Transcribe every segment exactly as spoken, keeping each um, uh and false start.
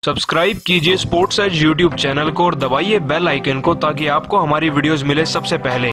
Subscribe कीजिए sports as YouTube channel को और दबाइए बेल आइकन को ताकि आपको हमारी वीडियोस मिले सबसे पहले।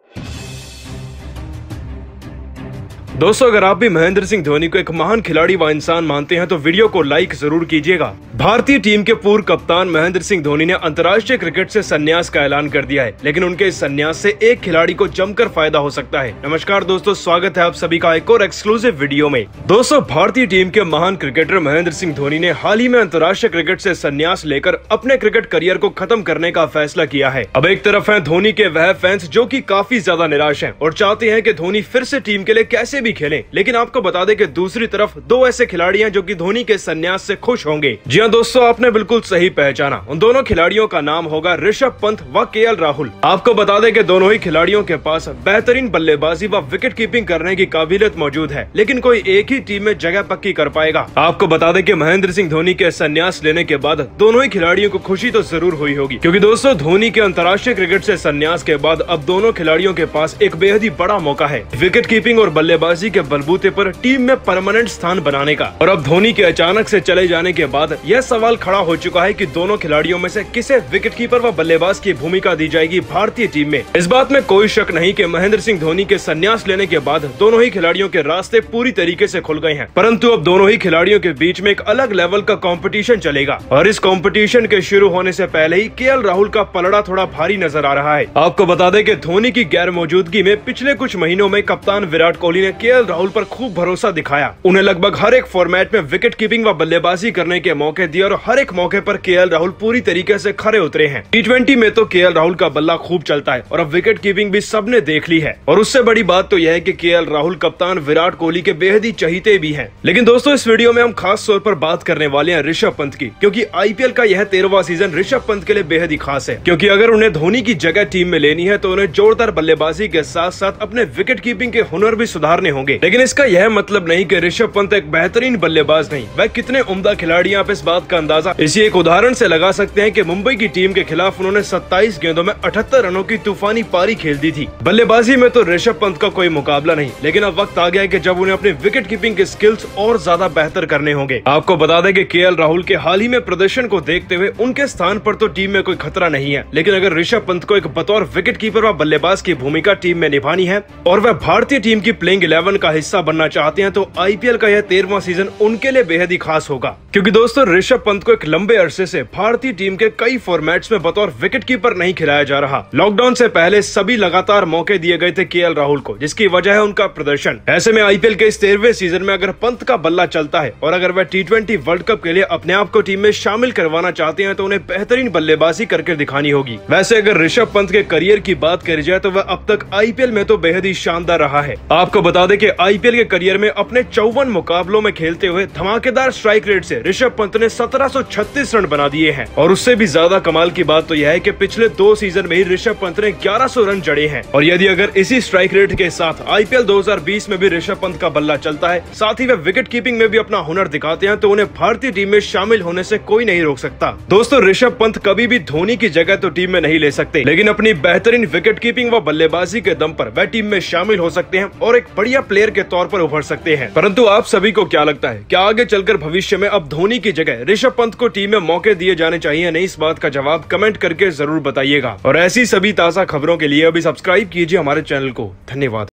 दोस्तों, अगर आप भी महेंद्र सिंह धोनी को एक महान खिलाड़ी व इंसान मानते हैं तो वीडियो को लाइक जरूर कीजिएगा। भारतीय टीम के पूर्व कप्तान महेंद्र सिंह धोनी ने अंतर्राष्ट्रीय क्रिकेट से संन्यास का ऐलान कर दिया है, लेकिन उनके इस संन्यास से एक खिलाड़ी को जमकर फायदा हो सकता है। नमस्कार दोस्तों, स्वागत है आप सभी का एक और एक्सक्लूसिव वीडियो में। दोस्तों, भारतीय टीम के महान क्रिकेटर महेंद्र सिंह धोनी ने हाल ही में अंतर्राष्ट्रीय क्रिकेट से संन्यास लेकर अपने क्रिकेट करियर को खत्म करने का फैसला किया है। अब एक तरफ है धोनी के वह फैंस जो की काफी ज्यादा निराश है और चाहते हैं कि धोनी फिर से टीम के लिए कैसे भी खेले, लेकिन आपको बता दें कि दूसरी तरफ दो ऐसे खिलाड़ी हैं जो कि धोनी के संन्यास से खुश होंगे। जी हां दोस्तों, आपने बिल्कुल सही पहचाना। उन दोनों खिलाड़ियों का नाम होगा ऋषभ पंत व केएल राहुल। आपको बता दें कि दोनों ही खिलाड़ियों के पास बेहतरीन बल्लेबाजी व विकेट कीपिंग करने की काबिलियत मौजूद है, लेकिन कोई एक ही टीम में जगह पक्की कर पाएगा। आपको बता दें कि महेंद्र सिंह धोनी के संन्यास लेने के बाद दोनों ही खिलाड़ियों को खुशी तो जरूर हुई होगी, क्योंकि दोस्तों धोनी के अंतर्राष्ट्रीय क्रिकेट से संन्यास के बाद अब दोनों खिलाड़ियों के पास एक बेहद ही बड़ा मौका है विकेट कीपिंग और बल्लेबाजी के बलबूते पर टीम में परमानेंट स्थान बनाने का। और अब धोनी के अचानक से चले जाने के बाद यह सवाल खड़ा हो चुका है कि दोनों खिलाड़ियों में से किसे विकेटकीपर व बल्लेबाज की भूमिका दी जाएगी भारतीय टीम में। इस बात में कोई शक नहीं कि महेंद्र सिंह धोनी के संन्यास लेने के बाद दोनों ही खिलाड़ियों के रास्ते पूरी तरीके से खुल गए हैं, परंतु अब दोनों ही खिलाड़ियों के बीच में एक अलग लेवल का कंपटीशन चलेगा और इस कंपटीशन के शुरू होने से पहले ही केएल राहुल का पलड़ा थोड़ा भारी नजर आ रहा है। आपको बता दें कि धोनी की गैर मौजूदगी में पिछले कुछ महीनों में कप्तान विराट कोहली ने केएल राहुल पर खूब भरोसा दिखाया। उन्हें लगभग हर एक फॉर्मेट में विकेट कीपिंग व बल्लेबाजी करने के मौके दिए और हर एक मौके पर केएल राहुल पूरी तरीके से खरे उतरे हैं। टी ट्वेंटी में तो केएल राहुल का बल्ला खूब चलता है और अब विकेट कीपिंग भी सबने देख ली है। और उससे बड़ी बात तो यह है कि केएल राहुल कप्तान विराट कोहली के बेहद ही चहीते भी हैं। लेकिन दोस्तों, इस वीडियो में हम खास तौर पर बात करने वाले हैं ऋषभ पंत की, क्योंकि आईपीएल का यह तेरहवां सीजन ऋषभ पंत के लिए बेहद ही खास है, क्योंकि अगर उन्हें धोनी की जगह टीम में लेनी है तो उन्हें जोरदार बल्लेबाजी के साथ साथ अपने विकेट कीपिंग के हुनर भी सुधारने होंगे। लेकिन इसका यह मतलब नहीं कि ऋषभ पंत एक बेहतरीन बल्लेबाज नहीं, वह कितने उम्दा खिलाड़ी, आप इस बात का अंदाजा इसी एक उदाहरण से लगा सकते हैं कि मुंबई की टीम के खिलाफ उन्होंने सत्ताईस गेंदों में अठहत्तर रनों की तूफानी पारी खेल दी थी। बल्लेबाजी में तो ऋषभ पंत का कोई मुकाबला नहीं, लेकिन अब वक्त आ गया है कि जब उन्हें अपने विकेट कीपिंग के स्किल्स और ज्यादा बेहतर करने होंगे। आपको बता दें कि केएल राहुल के हाल ही में प्रदर्शन को देखते हुए उनके स्थान पर तो टीम में कोई खतरा नहीं है, लेकिन अगर ऋषभ पंत को एक बतौर विकेट कीपर व बल्लेबाज की भूमिका टीम में निभानी है और वह भारतीय टीम की प्लेइंग इलेवन का हिस्सा बनना चाहते हैं तो आईपीएल का यह तेरहवां सीजन उनके लिए बेहद ही खास होगा, क्योंकि दोस्तों ऋषभ पंत को एक लंबे अरसे से भारतीय टीम के कई फॉर्मेट्स में बतौर विकेट कीपर नहीं खिलाया जा रहा। लॉकडाउन से पहले सभी लगातार मौके दिए गए थे केएल राहुल को, जिसकी वजह है उनका प्रदर्शन। ऐसे में आईपीएल के इस तेरहवें सीजन में अगर पंत का बल्ला चलता है और अगर वह टी ट्वेंटी वर्ल्ड कप के लिए अपने आप को टीम में शामिल करवाना चाहते हैं तो उन्हें बेहतरीन बल्लेबाजी करके दिखानी होगी। वैसे अगर ऋषभ पंत के करियर की बात करी जाए तो वह अब तक आईपीएल में तो बेहद ही शानदार रहा है। आपको बता दें कि आईपीएल के करियर में अपने चौवन मुकाबलों में खेलते हुए धमाकेदार स्ट्राइक रेट से ऋषभ पंत ने सत्रह सौ छत्तीस रन बना दिए हैं। और उससे भी ज्यादा कमाल की बात तो यह है कि पिछले दो सीजन में ही ऋषभ पंत ने ग्यारह सौ रन जड़े हैं। और यदि अगर इसी स्ट्राइक रेट के साथ आईपीएल दो हज़ार बीस में भी ऋषभ पंत का बल्ला चलता है, साथ ही वे विकेट कीपिंग में भी अपना हुनर दिखाते हैं, तो उन्हें भारतीय टीम में शामिल होने से कोई नहीं रोक सकता। दोस्तों, ऋषभ पंत कभी भी धोनी की जगह तो टीम में नहीं ले सकते, लेकिन अपनी बेहतरीन विकेट कीपिंग व बल्लेबाजी के दम पर वह टीम में शामिल हो सकते हैं और एक बढ़िया प्लेयर के तौर पर उभर सकते हैं। परंतु आप सभी को क्या लगता है, क्या आगे चलकर भविष्य में अब धोनी की जगह ऋषभ पंत को टीम में मौके दिए जाने चाहिए? नहीं, इस बात का जवाब कमेंट करके जरूर बताइएगा। और ऐसी सभी ताजा खबरों के लिए अभी सब्सक्राइब कीजिए हमारे चैनल को। धन्यवाद।